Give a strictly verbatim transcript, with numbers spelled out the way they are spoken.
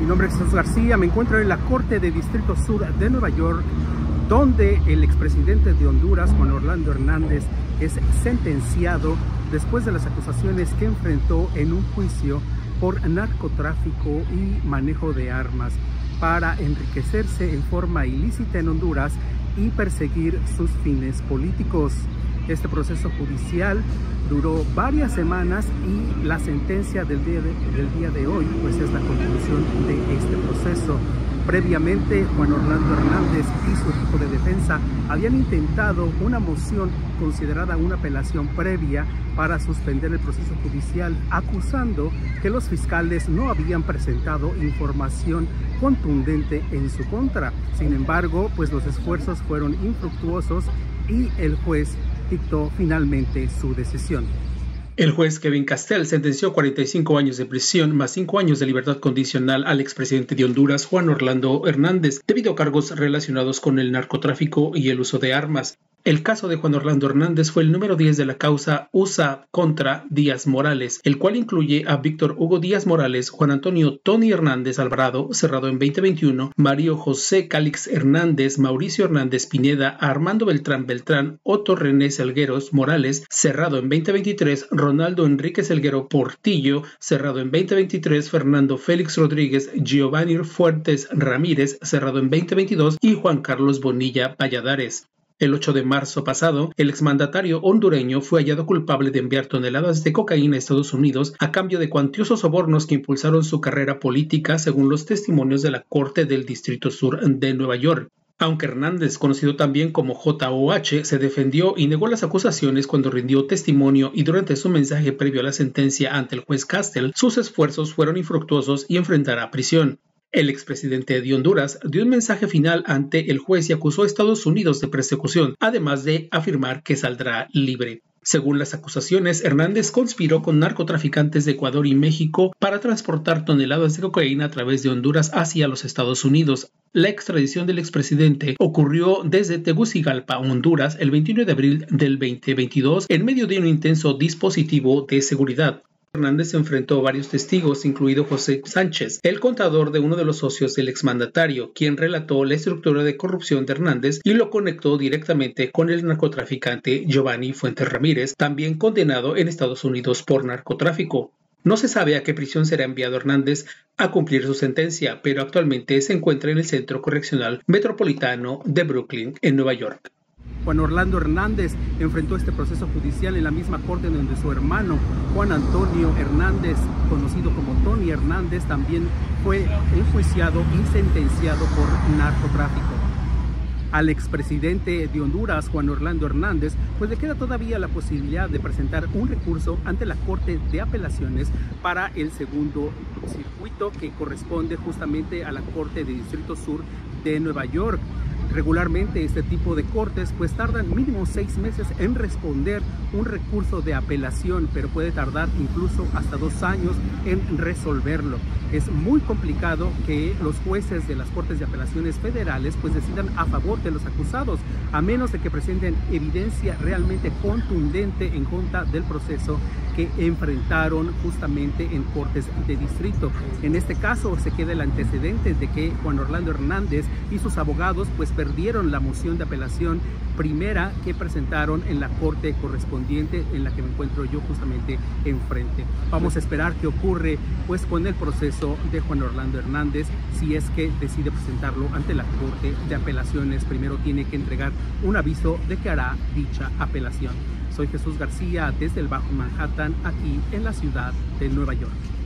Mi nombre es Jesús García, me encuentro en la Corte de Distrito Sur de Nueva York, donde el expresidente de Honduras, Juan Orlando Hernández, es sentenciado después de las acusaciones que enfrentó en un juicio por narcotráfico y manejo de armas para enriquecerse en forma ilícita en Honduras y perseguir sus fines políticos. Este proceso judicial duró varias semanas y la sentencia del día de, del día de hoy pues es la conclusión de este proceso. Previamente, Juan Orlando Hernández y su equipo de defensa habían intentado una moción considerada una apelación previa para suspender el proceso judicial, acusando que los fiscales no habían presentado información contundente en su contra. Sin embargo, pues los esfuerzos fueron infructuosos y el juez dictó finalmente su decisión. El juez Kevin Castell sentenció cuarenta y cinco años de prisión más cinco años de libertad condicional al expresidente de Honduras, Juan Orlando Hernández, debido a cargos relacionados con el narcotráfico y el uso de armas. El caso de Juan Orlando Hernández fue el número diez de la causa U S A contra Díaz Morales, el cual incluye a Víctor Hugo Díaz Morales, Juan Antonio Tony Hernández Alvarado, cerrado en veinte veintiuno, Mario José Cálix Hernández, Mauricio Hernández Pineda, Armando Beltrán Beltrán, Otto René Selgueros Morales, cerrado en veinte veintitrés, Ronaldo Enrique Selguero Portillo, cerrado en veinte veintitrés, Fernando Félix Rodríguez, Giovanni Fuertes Ramírez, cerrado en veinte veintidós, y Juan Carlos Bonilla Valladares. El ocho de marzo pasado, el exmandatario hondureño fue hallado culpable de enviar toneladas de cocaína a Estados Unidos a cambio de cuantiosos sobornos que impulsaron su carrera política, según los testimonios de la Corte del Distrito Sur de Nueva York. Aunque Hernández, conocido también como J O H, se defendió y negó las acusaciones cuando rindió testimonio y durante su mensaje previo a la sentencia ante el juez Castell, sus esfuerzos fueron infructuosos y enfrentará prisión. El expresidente de Honduras dio un mensaje final ante el juez y acusó a Estados Unidos de persecución, además de afirmar que saldrá libre. Según las acusaciones, Hernández conspiró con narcotraficantes de Ecuador y México para transportar toneladas de cocaína a través de Honduras hacia los Estados Unidos. La extradición del expresidente ocurrió desde Tegucigalpa, Honduras, el veintiuno de abril del veinte veintidós, en medio de un intenso dispositivo de seguridad. Hernández enfrentó a varios testigos, incluido José Sánchez, el contador de uno de los socios del exmandatario, quien relató la estructura de corrupción de Hernández y lo conectó directamente con el narcotraficante Giovanni Fuertes Ramírez, también condenado en Estados Unidos por narcotráfico. No se sabe a qué prisión será enviado Hernández a cumplir su sentencia, pero actualmente se encuentra en el Centro Correccional Metropolitano de Brooklyn, en Nueva York. Juan Orlando Hernández enfrentó este proceso judicial en la misma corte donde su hermano Juan Antonio Hernández, conocido como Tony Hernández, también fue enjuiciado y sentenciado por narcotráfico. Al expresidente de Honduras, Juan Orlando Hernández, pues le queda todavía la posibilidad de presentar un recurso ante la Corte de Apelaciones para el segundo circuito, que corresponde justamente a la Corte de Distrito Sur de Nueva York. Regularmente este tipo de cortes pues tardan mínimo seis meses en responder un recurso de apelación, pero puede tardar incluso hasta dos años en resolverlo. Es muy complicado que los jueces de las Cortes de Apelaciones federales pues decidan a favor de los acusados, a menos de que presenten evidencia realmente contundente en contra del proceso que enfrentaron justamente en cortes de distrito. En este caso se queda el antecedente de que Juan Orlando Hernández y sus abogados pues perdieron la moción de apelación primera que presentaron en la corte correspondiente, en la que me encuentro yo justamente enfrente. Vamos a esperar qué ocurre pues con el proceso de Juan Orlando Hernández, si es que decide presentarlo ante la Corte de Apelaciones. Primero tiene que entregar un aviso de que hará dicha apelación. Soy Jesús García desde el Bajo Manhattan, aquí en la ciudad de Nueva York.